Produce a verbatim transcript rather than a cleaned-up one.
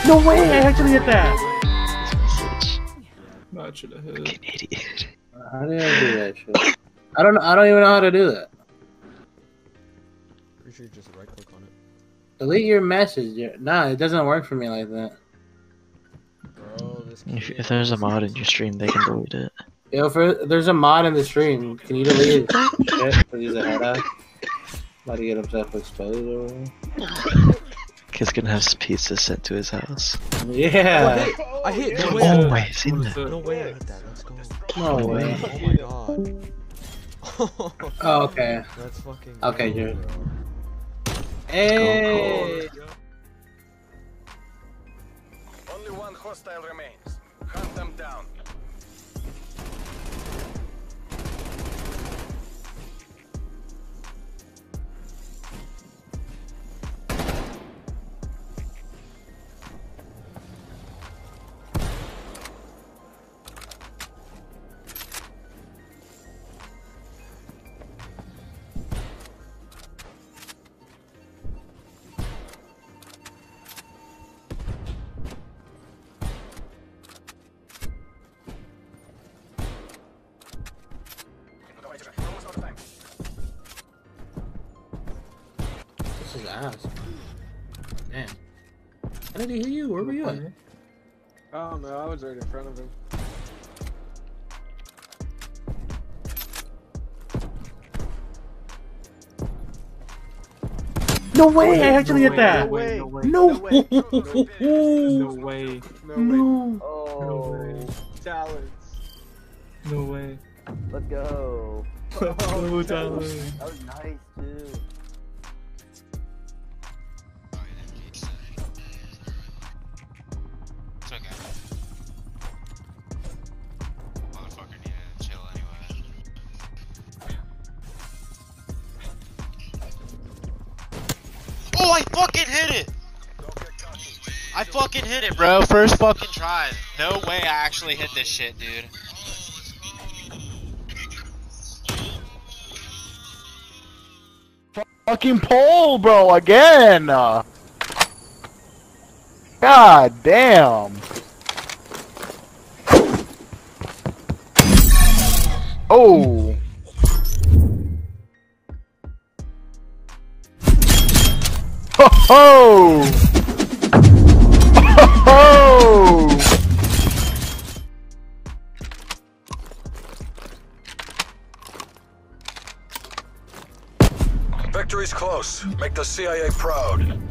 No way! I actually hit that. I should have hit it. Fucking idiot. How did I do that shit? I don't. I don't even know how to do that. Pretty sure you just right click on it. Delete your message. Nah, it doesn't work for me like that. Bro, this If, if there's a mod in your stream, they can delete it. Yo, for there's a mod in the stream. Can you delete it? Shit, use a head out. About to get himself exposed over here. Kid's gonna have pizza sent to his house. Yeah. Oh, I hit. I hit. No way. Oh my, it's in there. No way I hit that. Let's go. No way. Oh my god. Oh, okay. That's fucking. Okay, cool, dude. bro. Hey. Only one hostile remains. Hunt them down. This is ass. Damn. How did he hit you? Where were you at? I don't know, I was right in front of him. No way! I actually hit that. No way! No way! No. No way! No way! No, No. way. Oh, talents. No way! Let's go. Oh, Tyler. That was nice too. It's okay. Motherfucker needed to chill anyway. Oh, I fucking hit it! I fucking hit it, bro. First fucking try. No way I actually hit this shit, dude. Fucking pole, bro, again! God damn! Oh! Ho ho! Ho ho! Victory's close. Make the C I A proud.